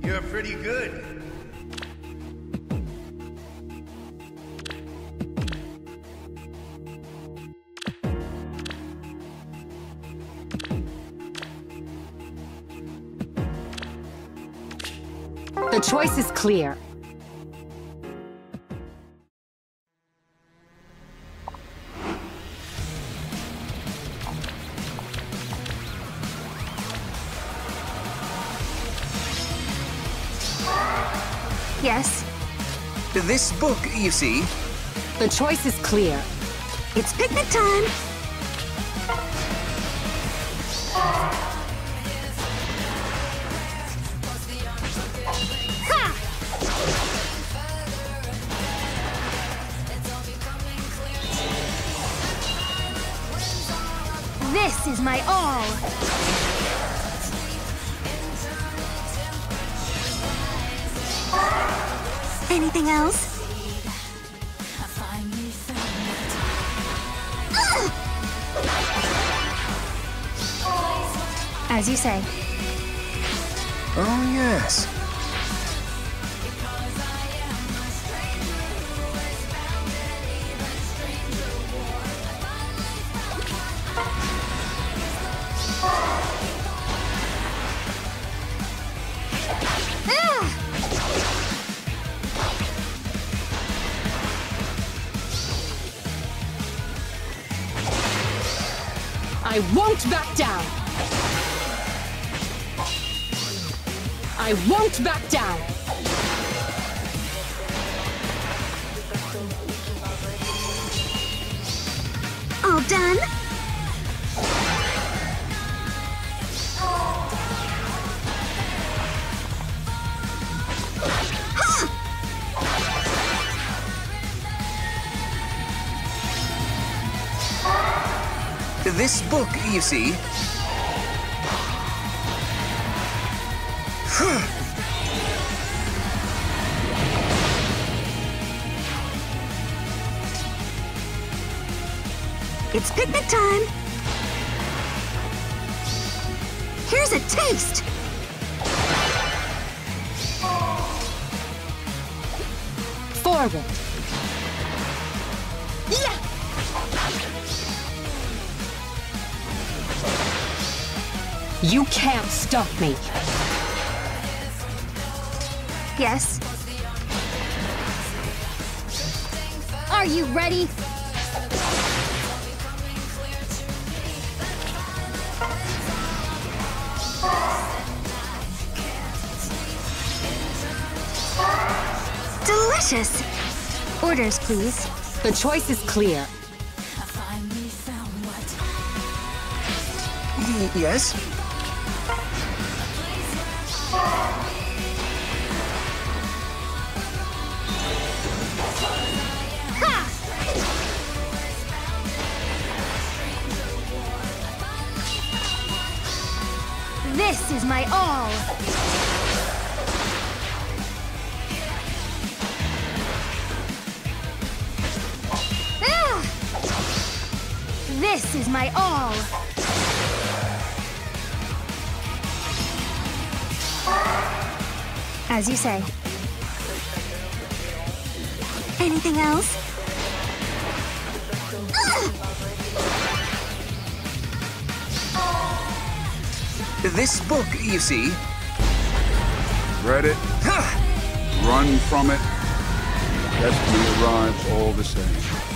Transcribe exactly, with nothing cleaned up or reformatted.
You're pretty good. The choice is clear. Yes? This book, you see. The choice is clear. It's picnic time! Ha! This is my all! Anything else? As you say. Oh, yes. I won't back down! I won't back down! All done? This book, you see. It's picnic time! Here's a taste! Forward! Yeah! You can't stop me! Yes? Are you ready? Delicious! Orders, please. The choice is clear. Y yes? Ha! This is my all! This is my all! As you say. Anything else? This book, you see. Read it. Run from it. Destiny arrives all the same.